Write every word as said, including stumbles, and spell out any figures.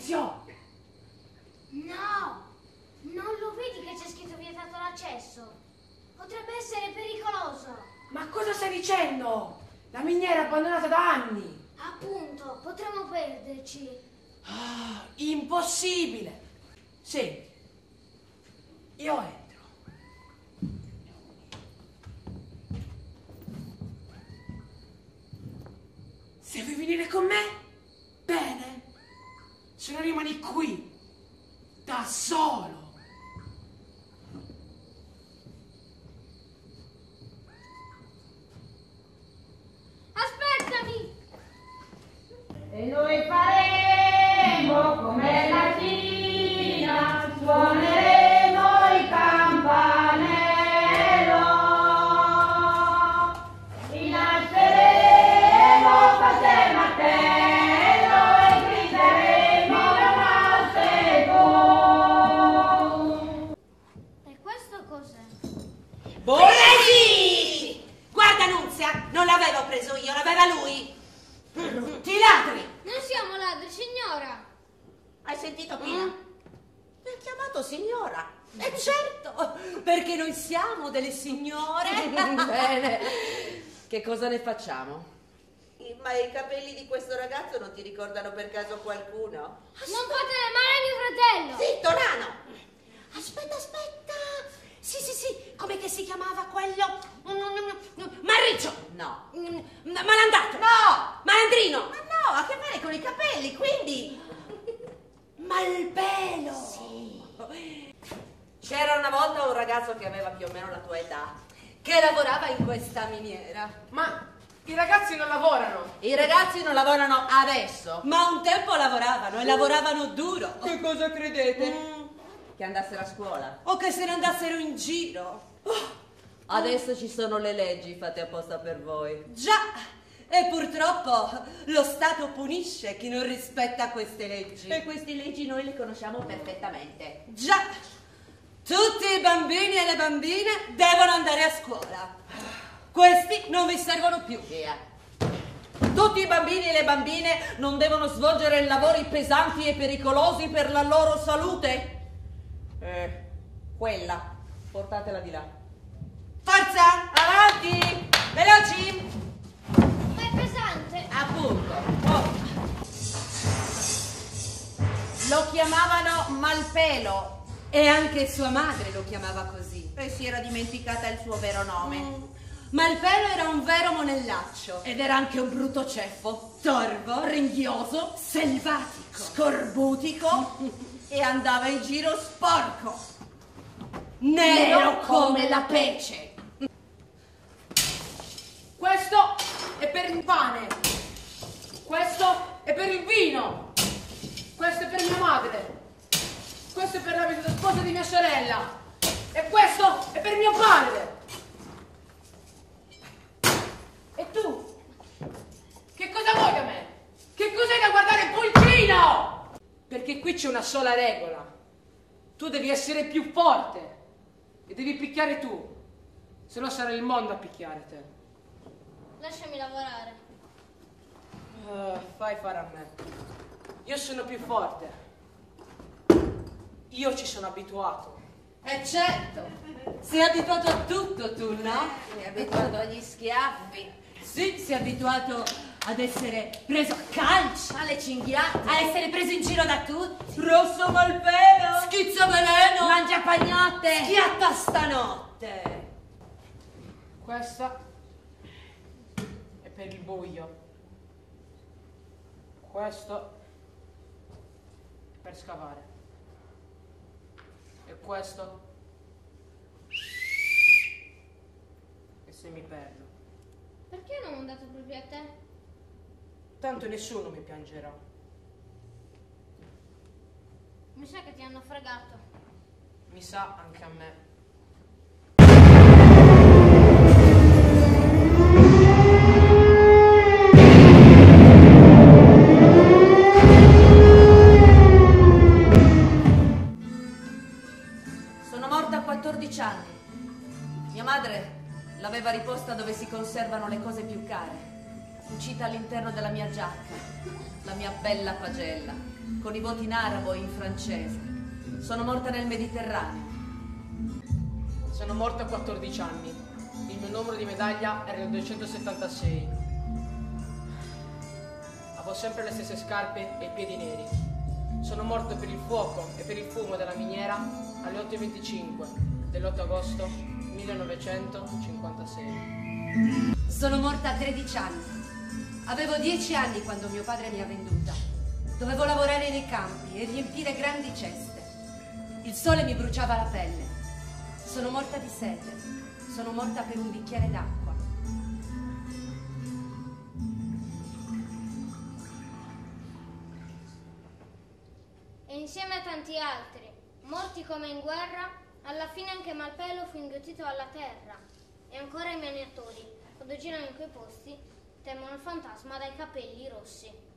Nunzio! No! Non lo vedi che c'è scritto vietato l'accesso? Potrebbe essere pericoloso. Ma cosa stai dicendo? La miniera è abbandonata da anni. Appunto, potremmo perderci. Ah, impossibile. Senti, io entro. Se vuoi venire con me, bene. Se no rimani qui, da solo. Aspettami! E noi faremo come la Cina, suoneremo il campanello, innalzeremo Padre Martello e grideremo Nascego. E questo cos'è? Bolesi! Guarda Nunzia, non l'avevo preso io, l'aveva lui. Ti ladri! Non siamo ladri, signora! Hai sentito Pina? Mi ha chiamato signora. E certo, perché noi siamo delle signore. Bene, che cosa ne facciamo? Ma i capelli di questo ragazzo non ti ricordano per caso qualcuno? Non fate male a mio fratello! Zitto, nano! Aspetta, aspetta! Sì, sì, sì, come che si chiamava quello? Marriccio! No. Malandato! No! Malandrino! Ma no, ha a che fare con i capelli, quindi... Malpelo! Sì. C'era una volta un ragazzo che aveva più o meno la tua età, che lavorava in questa miniera. Ma i ragazzi non lavorano. I ragazzi non lavorano adesso. Ma un tempo lavoravano e lavoravano duro. Che cosa credete? Mm. Che andassero a scuola. O che se ne andassero in giro. Oh. Adesso ci sono le leggi fatte apposta per voi. Già, e purtroppo lo Stato punisce chi non rispetta queste leggi. E queste leggi noi le conosciamo perfettamente. Già, tutti i bambini e le bambine devono andare a scuola. Questi non vi servono più. Via. Tutti i bambini e le bambine non devono svolgere lavori pesanti e pericolosi per la loro salute. Eh, quella, portatela di là. Forza, avanti, veloci. Ma è pesante! Appunto. Oh. Lo chiamavano Malpelo E anche sua madre lo chiamava così. e si era dimenticata il suo vero nome. Mm. Malpelo era un vero monellaccio. Ed era anche un brutto ceffo. Torvo, Ringhioso, selvatico, scorbutico e andava in giro sporco. nero come la pece. Questo è per il pane. Questo è per il vino. Questo è per mia madre. Questo è per l'abito da sposa di mia sorella. E questo è per mio padre. E tu? Che cosa vuoi da me? Che cos'hai da guardare il pulcino? Perché qui c'è una sola regola. Tu devi essere più forte. E devi picchiare tu. Se no sarà il mondo a picchiare te. Lasciami lavorare. Uh, fai fare a me. Io sono più forte. Io ci sono abituato. Eh certo, sei abituato a tutto tu, no? Mi è abituato agli schiaffi, Sì, sei abituato ad essere preso a calci, alle cinghiate, a essere preso in giro da tutti. rosso malpelo, Schizzo veleno, mangia pagnotte. schiatta stanotte. Questa è per il buio. Questo è per scavare. E questo è se mi perdo. Perché non ho mandato proprio a te? Tanto nessuno mi piangerà. Mi sa che ti hanno fregato. Mi sa anche a me. Sono morta a quattordici anni. Mia madre l'aveva riposta dove si conservano le cose più care, cucita all'interno della mia giacca, la mia bella pagella. con i voti in arabo e in francese. Sono morta nel Mediterraneo. Sono morta a quattordici anni. Il mio numero di medaglia era il duecentosettantasei. Avevo sempre le stesse scarpe e i piedi neri. Sono morto per il fuoco e per il fumo della miniera alle otto e venticinque dell'otto agosto millenovecentocinquantasei. Sono morta a tredici anni. Avevo dieci anni quando mio padre mi ha venduta. Dovevo lavorare nei campi e riempire grandi ceste. Il sole mi bruciava la pelle. Sono morta di sete. Sono morta per un bicchiere d'acqua. E insieme a tanti altri, morti come in guerra, alla fine anche Malpelo fu inghiottito alla terra. E ancora i maniatori, quando girano in quei posti, temono il fantasma dai capelli rossi.